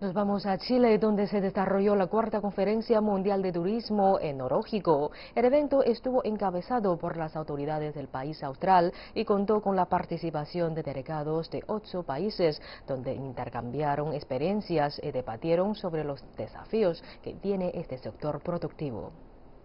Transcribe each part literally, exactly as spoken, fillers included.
Nos vamos a Chile, donde se desarrolló la cuarta Conferencia Mundial de Turismo Enológico. El evento estuvo encabezado por las autoridades del país austral y contó con la participación de delegados de ocho países, donde intercambiaron experiencias y debatieron sobre los desafíos que tiene este sector productivo.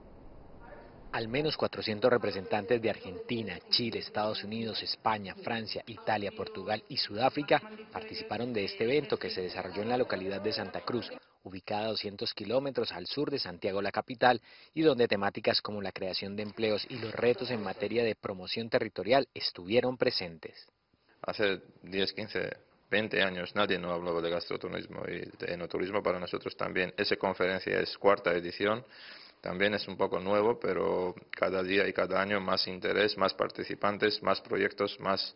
Al menos cuatrocientos representantes de Argentina, Chile, Estados Unidos, España, Francia, Italia, Portugal y Sudáfrica participaron de este evento que se desarrolló en la localidad de Santa Cruz, ubicada a doscientos kilómetros al sur de Santiago, la capital, y donde temáticas como la creación de empleos y los retos en materia de promoción territorial estuvieron presentes. Hace diez, quince, veinte años nadie no hablaba de gastroturismo y de enoturismo para nosotros también. Esa conferencia es cuarta edición. También es un poco nuevo, pero cada día y cada año más interés, más participantes, más proyectos, más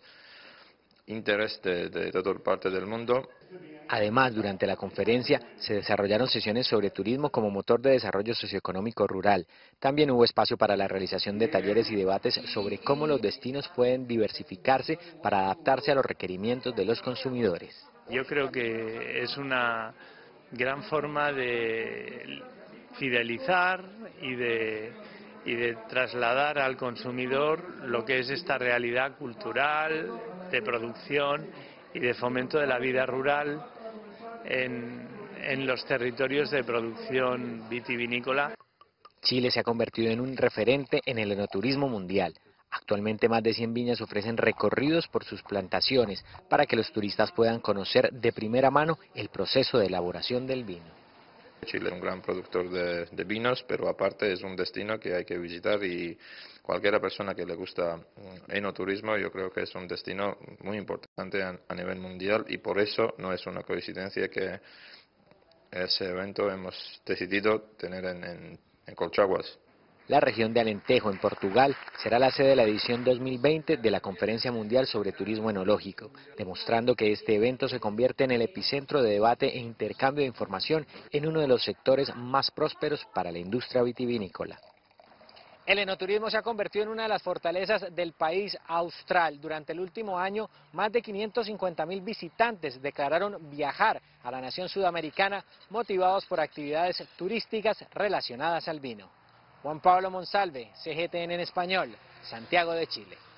interés de, de toda parte del mundo. Además, durante la conferencia se desarrollaron sesiones sobre turismo como motor de desarrollo socioeconómico rural. También hubo espacio para la realización de talleres y debates sobre cómo los destinos pueden diversificarse para adaptarse a los requerimientos de los consumidores. Yo creo que es una gran forma de fidelizar y de, y de trasladar al consumidor lo que es esta realidad cultural, de producción y de fomento de la vida rural en, en los territorios de producción vitivinícola. Chile se ha convertido en un referente en el enoturismo mundial. Actualmente más de cien viñas ofrecen recorridos por sus plantaciones para que los turistas puedan conocer de primera mano el proceso de elaboración del vino. Chile es un gran productor de, de vinos, pero aparte es un destino que hay que visitar y cualquiera persona que le gusta enoturismo, yo creo que es un destino muy importante a, a nivel mundial y por eso no es una coincidencia que ese evento hemos decidido tener en, en, en Colchaguas. La región de Alentejo, en Portugal, será la sede de la edición dos mil veinte de la Conferencia Mundial sobre Turismo Enológico, demostrando que este evento se convierte en el epicentro de debate e intercambio de información en uno de los sectores más prósperos para la industria vitivinícola. El enoturismo se ha convertido en una de las fortalezas del país austral. Durante el último año, más de quinientos cincuenta mil visitantes declararon viajar a la nación sudamericana motivados por actividades turísticas relacionadas al vino. Juan Pablo Monsalve, C G T N en español, Santiago de Chile.